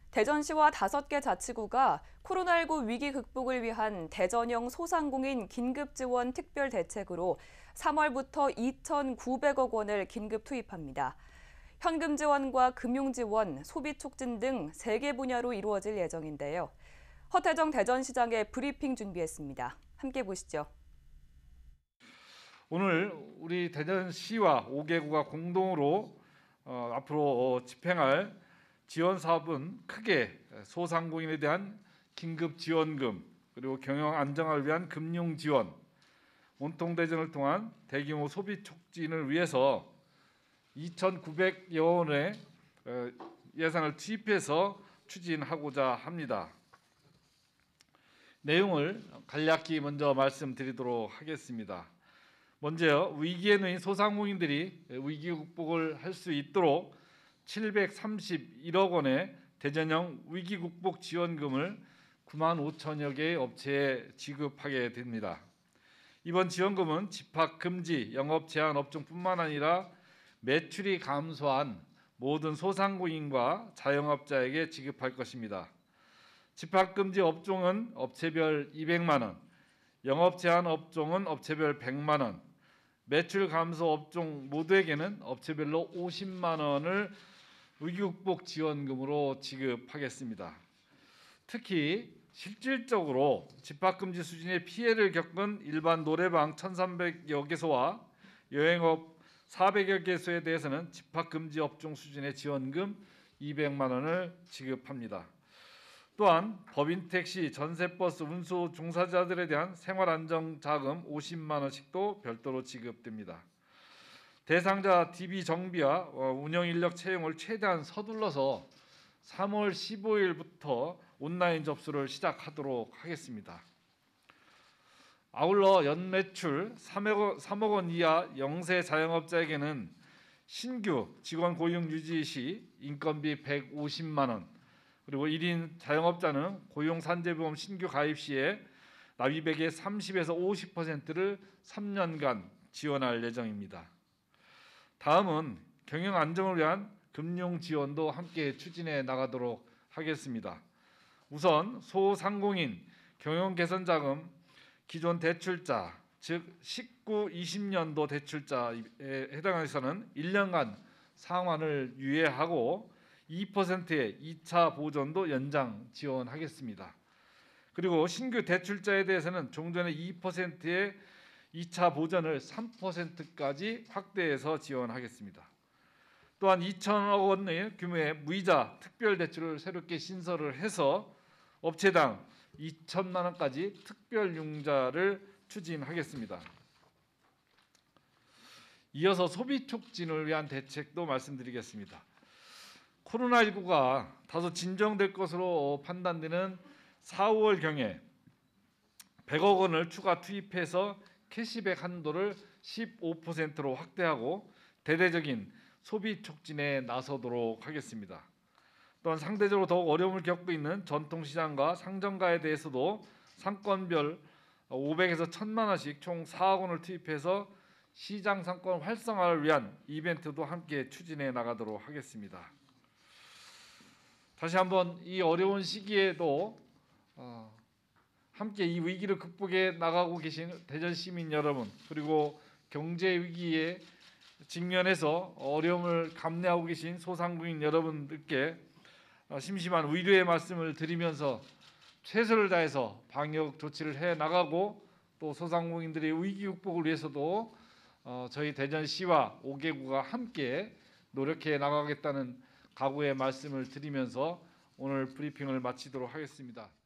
대전시와 5개 자치구가 코로나19 위기 극복을 위한 대전형 소상공인 긴급지원 특별대책으로 3월부터 2,900억 원을 긴급 투입합니다. 현금 지원과 금융 지원, 소비 촉진 등 3개 분야로 이루어질 예정인데요. 허태정 대전시장의 브리핑 준비했습니다. 함께 보시죠. 오늘 우리 대전시와 5개구가 공동으로 앞으로 집행할 지원 사업은 크게 소상공인에 대한 긴급 지원금, 그리고 경영 안정화를 위한 금융 지원, 온통 대전을 통한 대규모 소비 촉진을 위해서 2,900여 원의 예산을 투입해서 추진하고자 합니다. 내용을 간략히 먼저 말씀드리도록 하겠습니다. 먼저 위기에 놓인 소상공인들이 위기 극복을 할 수 있도록 731억 원의 대전형 위기 극복 지원금을 9만 5천여 개의 업체에 지급하게 됩니다. 이번 지원금은 집합 금지, 영업 제한 업종뿐만 아니라 매출이 감소한 모든 소상공인과 자영업자에게 지급할 것입니다. 집합 금지 업종은 업체별 200만 원, 영업 제한 업종은 업체별 100만 원, 매출 감소 업종 모두에게는 업체별로 50만 원을 위기극복 지원금으로 지급하겠습니다. 특히 실질적으로 집합금지 수준의 피해를 겪은 일반 노래방 1,300여 개소와 여행업 400여 개소에 대해서는 집합금지 업종 수준의 지원금 200만 원을 지급합니다. 또한 법인 택시, 전세버스 운수 종사자들에 대한 생활안정자금 50만 원씩도 별도로 지급됩니다. 대상자 DB 정비와 운영인력 채용을 최대한 서둘러서 3월 15일부터 온라인 접수를 시작하도록 하겠습니다. 아울러 연매출 3억 원 이하 영세 자영업자에게는 신규 직원 고용 유지 시 인건비 150만 원, 그리고 1인 자영업자는 고용산재보험 신규 가입 시에 납입액의 30에서 50%를 3년간 지원할 예정입니다. 다음은 경영 안정을 위한 금융 지원도 함께 추진해 나가도록 하겠습니다. 우선 소상공인 경영 개선 자금 기존 대출자, 즉 19-20년도 대출자에 해당해서는 1년간 상환을 유예하고 2%의 2차 보전도 연장 지원하겠습니다. 그리고 신규 대출자에 대해서는 종전의 2%의 2차 보전을 3%까지 확대해서 지원하겠습니다. 또한 2천억 원의 규모의 무이자 특별 대출을 새롭게 신설을 해서 업체당 2천만 원까지 특별 융자를 추진하겠습니다. 이어서 소비 촉진을 위한 대책도 말씀드리겠습니다. 코로나19가 다소 진정될 것으로 판단되는 4, 5월경에 100억 원을 추가 투입해서 캐시백 한도를 15%로 확대하고 대대적인 소비 촉진에 나서도록 하겠습니다. 또한 상대적으로 더욱 어려움을 겪고 있는 전통시장과 상점가에 대해서도 상권별 500에서 1,000만 원씩 총 4억 원을 투입해서 시장 상권 활성화를 위한 이벤트도 함께 추진해 나가도록 하겠습니다. 다시 한번 이 어려운 시기에도 함께 이 위기를 극복해 나가고 계신 대전 시민 여러분, 그리고 경제 위기에 직면해서 어려움을 감내하고 계신 소상공인 여러분들께 심심한 위로의 말씀을 드리면서 최선을 다해서 방역 조치를 해 나가고 또 소상공인들의 위기 극복을 위해서도 저희 대전시와 5개구가 함께 노력해 나가겠다는 각오의 말씀을 드리면서 오늘 브리핑을 마치도록 하겠습니다.